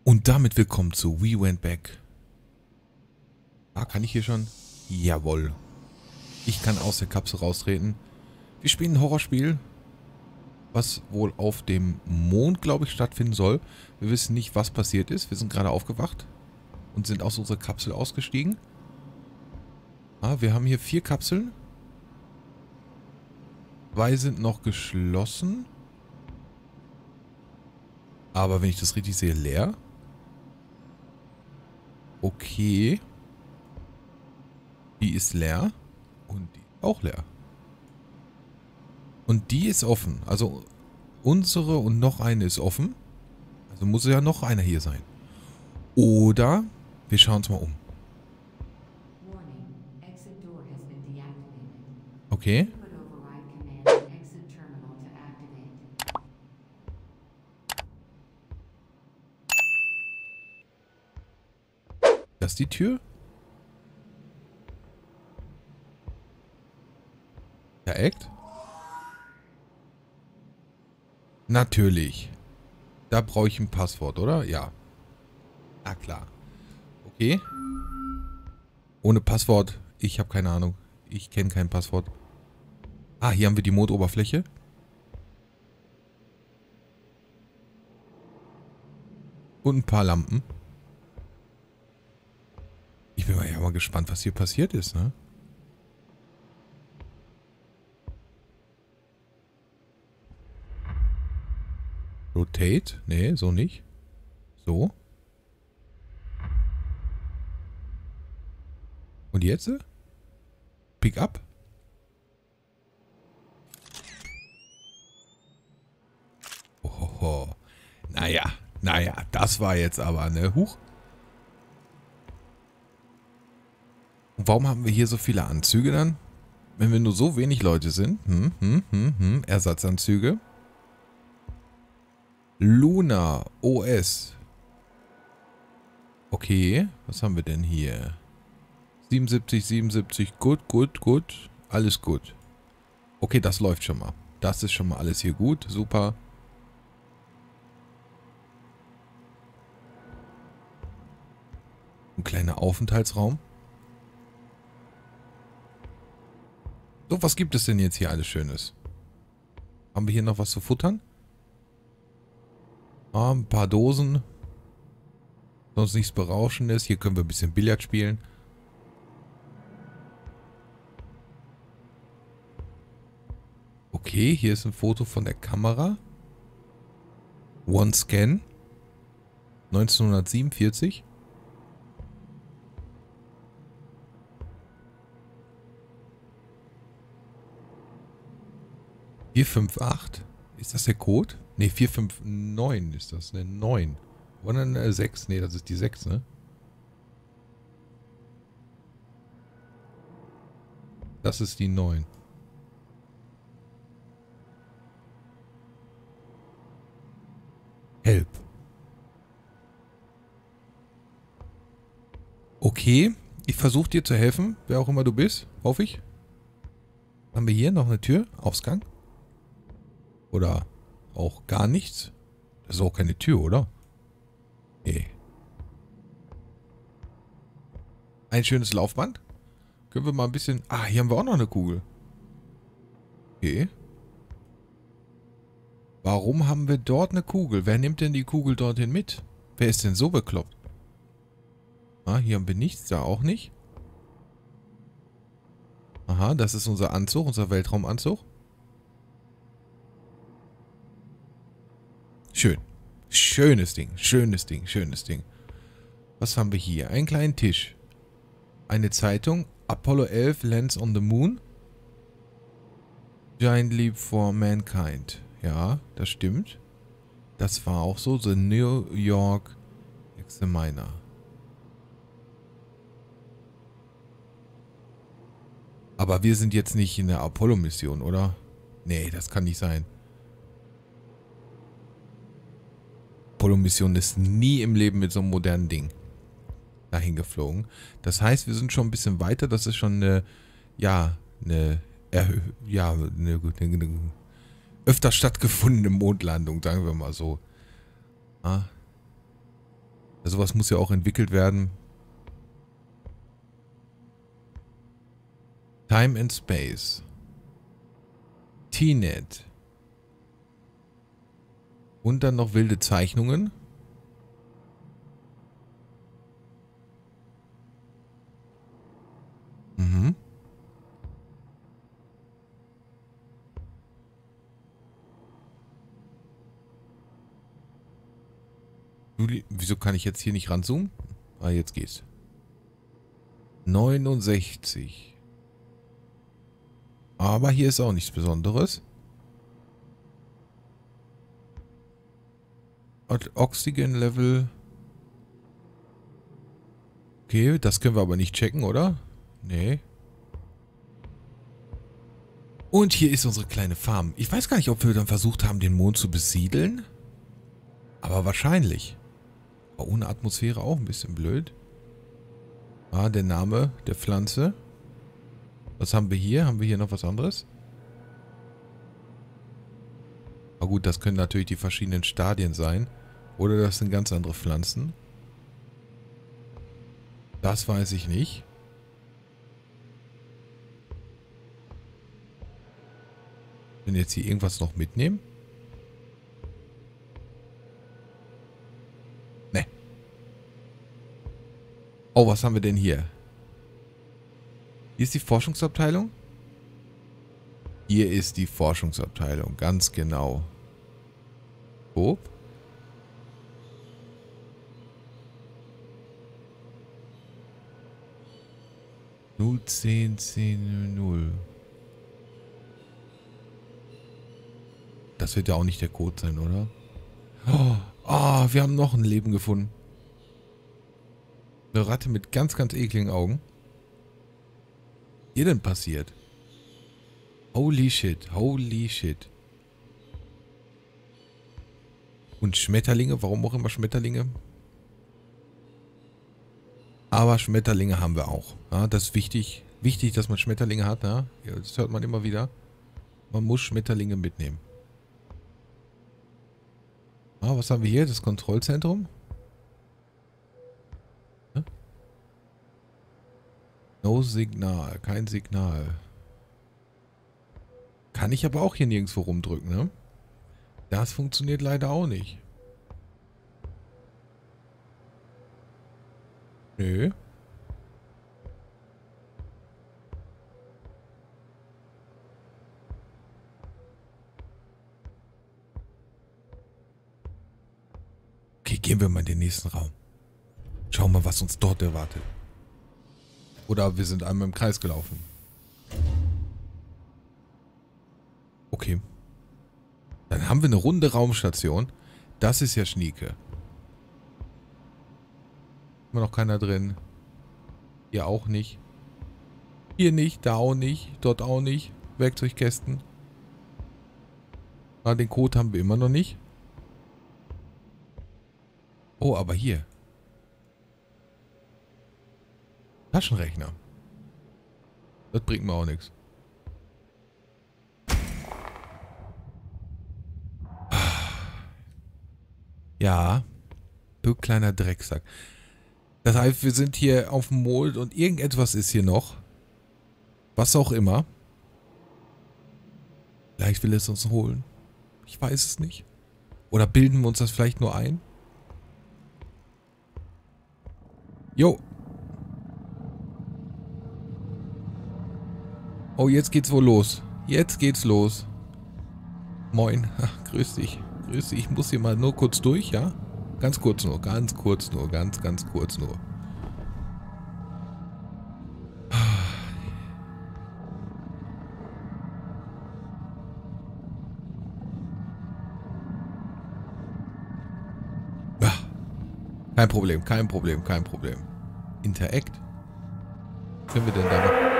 Und damit willkommen zu We Went Back. Ah, kann ich hier schon? Jawohl. Ich kann aus der Kapsel raustreten. Wir spielen ein Horrorspiel, was wohl auf dem Mond, glaube ich, stattfinden soll. Wir wissen nicht, was passiert ist. Wir sind gerade aufgewacht und sind aus unserer Kapsel ausgestiegen. Ah, wir haben hier 4 Kapseln. 2 sind noch geschlossen. Aber wenn ich das richtig sehe, leer. Okay. Die ist leer. Und die auch leer. Und die ist offen. Also unsere und noch eine ist offen. Also muss ja noch einer hier sein. Oder wir schauen uns mal um. Okay. Das ist die Tür? Vereckt? Natürlich. Da brauche ich ein Passwort, oder? Ja. Na klar. Okay. Ohne Passwort. Ich habe keine Ahnung. Ich kenne kein Passwort. Ah, hier haben wir die Mondoberfläche. Und ein paar Lampen. Ich bin mal gespannt, was hier passiert ist, ne? Rotate? Nee, so nicht. So. Und jetzt? Pick up? Ohoho. Naja, das war jetzt aber, ne? Huch. Und warum haben wir hier so viele Anzüge dann? Wenn wir nur so wenig Leute sind. Ersatzanzüge. Luna OS. Okay, was haben wir denn hier? 77, 77, gut. Alles gut. Okay, das läuft schon mal. Das ist schon mal alles hier gut. Super. Ein kleiner Aufenthaltsraum. So, was gibt es denn jetzt hier alles Schönes? Haben wir hier noch was zu futtern? Ah, ein paar Dosen. Sonst nichts Berauschendes. Hier können wir ein bisschen Billard spielen. Okay, hier ist ein Foto von der Kamera. OneScan. 1947. (458). Ist das der Code? Ne, 459 ist das. Ne, 9. Oder eine 6. Ne, das ist die 6, ne? Das ist die 9. Help. Okay, ich versuche dir zu helfen, wer auch immer du bist, hoffe ich. Haben wir hier noch eine Tür? Ausgang? Oder auch gar nichts? Das ist auch keine Tür, oder? Nee. Ein schönes Laufband? Können wir mal ein bisschen... Ah, hier haben wir auch noch eine Kugel. Okay. Warum haben wir dort eine Kugel? Wer nimmt denn die Kugel dorthin mit? Wer ist denn so bekloppt? Ah, hier haben wir nichts, da auch nicht. Aha, das ist unser Anzug, unser Weltraumanzug. Schön. Schönes Ding. Was haben wir hier? Einen kleinen Tisch. Eine Zeitung. Apollo 11 lands on the moon. Giant leap for mankind. Ja, das stimmt. Das war auch so. The New York Examiner. Aber wir sind jetzt nicht in der Apollo-Mission, oder? Nee, das kann nicht sein. Apollo-Mission ist nie im Leben mit so einem modernen Ding dahin geflogen. Das heißt, wir sind schon ein bisschen weiter. Das ist schon eine öfter stattgefundene Mondlandung, sagen wir mal so. Ah. Sowas muss ja auch entwickelt werden. Time and Space. T-Net. Und dann noch wilde Zeichnungen. Mhm. Wieso kann ich jetzt hier nicht ranzoomen? Ah, jetzt geht's. 69. Aber hier ist auch nichts Besonderes. Oxygen Level. Okay, das können wir aber nicht checken, oder? Nee. Und hier ist unsere kleine Farm. Ich weiß gar nicht, ob wir dann versucht haben, den Mond zu besiedeln. Aber wahrscheinlich. Aber ohne Atmosphäre auch ein bisschen blöd. Ah, der Name der Pflanze. Was haben wir hier? Haben wir hier noch was anderes? Na gut, das können natürlich die verschiedenen Stadien sein. Oder das sind ganz andere Pflanzen. Das weiß ich nicht. Wenn jetzt hier irgendwas noch mitnehmen? Ne. Oh, was haben wir denn hier? Hier ist die Forschungsabteilung? Hier ist die Forschungsabteilung, ganz genau. Ob? Null 10 10 0. Das wird ja auch nicht der Code sein, oder? Oh, wir haben noch ein Leben gefunden. Eine Ratte mit ganz, ganz ekligen Augen. Was ist hier denn passiert? Holy shit, holy shit. Und Schmetterlinge, warum auch immer Schmetterlinge? Aber Schmetterlinge haben wir auch. Ja, das ist wichtig. Wichtig, dass man Schmetterlinge hat. Ja? Das hört man immer wieder. Man muss Schmetterlinge mitnehmen. Ah, was haben wir hier? Das Kontrollzentrum. Ja? No Signal. Kein Signal. Kann ich aber auch hier nirgendwo rumdrücken, ne? Das funktioniert leider auch nicht. Nö. Okay, gehen wir mal in den nächsten Raum. Schauen wir mal, was uns dort erwartet. Oder wir sind einmal im Kreis gelaufen. Okay. Dann haben wir eine runde Raumstation. Das ist ja schnieke. Immer noch keiner drin. Hier auch nicht. Hier nicht, da auch nicht, dort auch nicht. Werkzeugkästen. Ah, den Code haben wir immer noch nicht. Oh, aber hier. Taschenrechner. Das bringt mir auch nichts. Ja. Du kleiner Drecksack. Das heißt, wir sind hier auf dem Mond und irgendetwas ist hier noch. Was auch immer. Vielleicht will es uns holen. Ich weiß es nicht. Oder bilden wir uns das vielleicht nur ein? Jo. Oh, jetzt geht's wohl los. Jetzt geht's los. Moin. Ach, grüß dich. Grüß dich. Ich muss hier mal nur kurz durch, ja? Ganz kurz nur. Ganz kurz nur. Ganz, ganz kurz nur. Kein Problem, kein Problem, kein Problem. Interact? Was können wir denn da noch?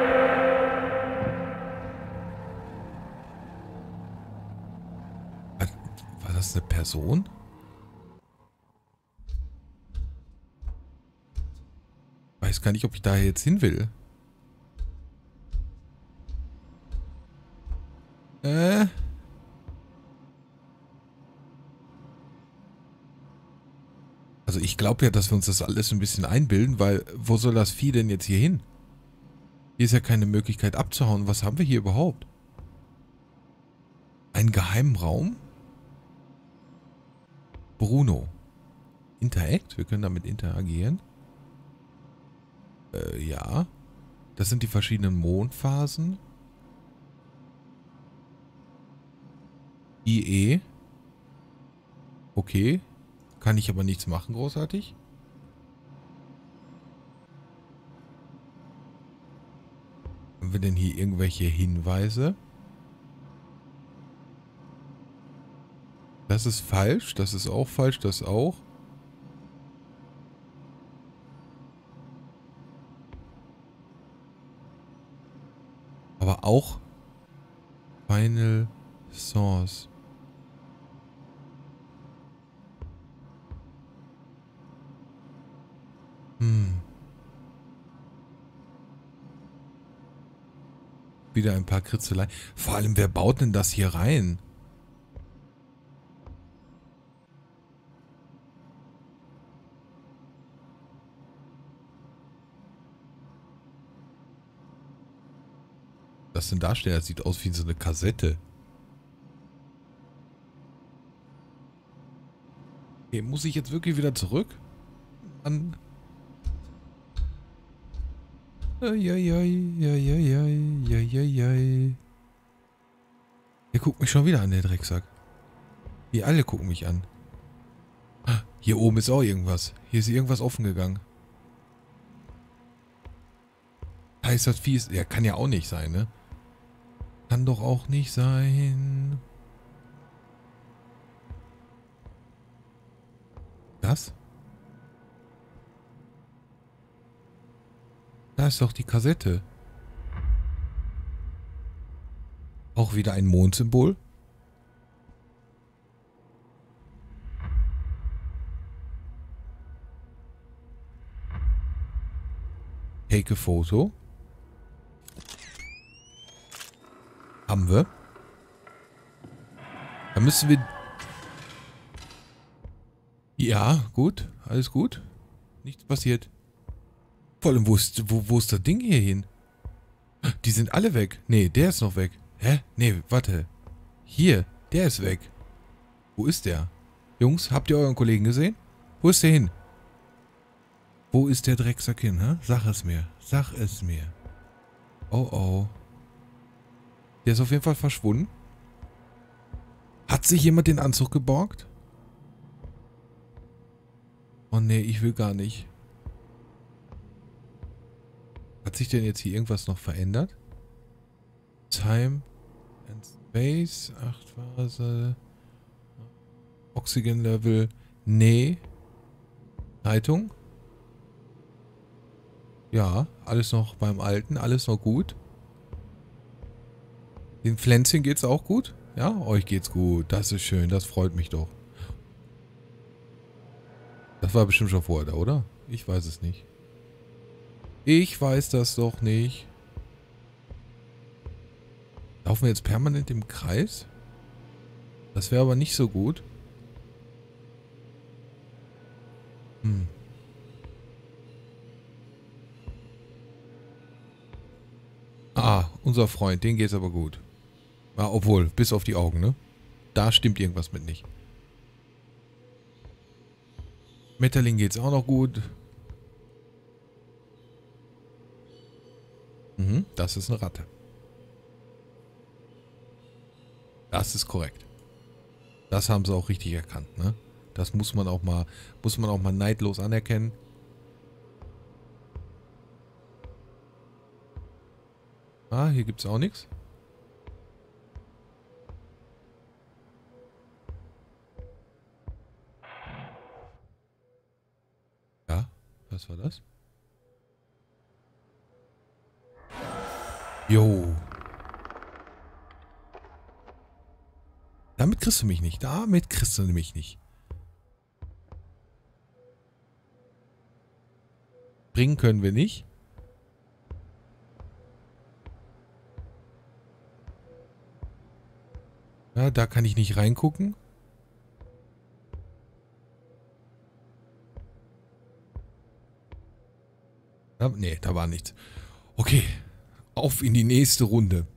War das eine Person? Weiß gar nicht, ob ich da jetzt hin will. Also Ich glaube ja, dass wir uns das alles ein bisschen einbilden, weil wo soll das Vieh denn jetzt hier hin? Hier ist ja keine Möglichkeit abzuhauen. Was haben wir hier überhaupt? Einen geheimen Raum? Bruno. Interact? Wir können damit interagieren. Ja. Das sind die verschiedenen Mondphasen. IE. Okay. Kann ich aber nichts machen, großartig. Haben wir denn hier irgendwelche Hinweise? Das ist falsch, das ist auch falsch, das auch. Aber auch Final Source. Wieder ein paar Kritzeleien. Vor allem, wer baut denn das hier rein? Das denn darstellen? Das sieht aus wie so eine Kassette. Okay, muss ich jetzt wirklich wieder zurück? An. Der guckt mich schon wieder an, der Drecksack. Die alle gucken mich an. Hier oben ist auch irgendwas. Hier ist irgendwas offen gegangen. Heißt das Vieh ist... Ja, kann ja auch nicht sein, ne? Kann doch auch nicht sein. Das? Da ist doch die Kassette. Auch wieder ein Mondsymbol. Take a Photo. Haben wir. Da müssen wir... Ja, gut. Alles gut. Nichts passiert. Vor allem, wo ist das Ding hier hin? Die sind alle weg. Nee, der ist noch weg. Hä? Nee, warte. Hier, der ist weg. Wo ist der? Jungs, habt ihr euren Kollegen gesehen? Wo ist der hin? Wo ist der Drecksack hin, hä? Sag es mir. Sag es mir. Oh, oh. Der ist auf jeden Fall verschwunden. Hat sich jemand den Anzug geborgt? Oh nee, ich will gar nicht. Hat sich denn jetzt hier irgendwas noch verändert? Time and Space, 8 Phase, Oxygen Level, nee. Leitung? Ja, alles noch beim Alten, alles noch gut. Den Pflänzchen geht's auch gut? Ja, euch geht's gut. Das ist schön, das freut mich doch. Das war bestimmt schon vorher da, oder? Ich weiß es nicht. Ich weiß das doch nicht. Laufen wir jetzt permanent im Kreis? Das wäre aber nicht so gut. Ah, unser Freund, den geht's aber gut. Ah, obwohl, bis auf die Augen, ne? Da stimmt irgendwas mit nicht. Metterling geht's auch noch gut. Das ist eine Ratte. Das ist korrekt. Das haben sie auch richtig erkannt, ne? Das muss man auch mal neidlos anerkennen. Ah, hier gibt's auch nichts. Ja, was war das? Jo. Damit kriegst du mich nicht. Damit kriegst du mich nicht. Bringen können wir nicht. Ja, da kann ich nicht reingucken. Nee, da war nichts. Okay, auf in die nächste Runde.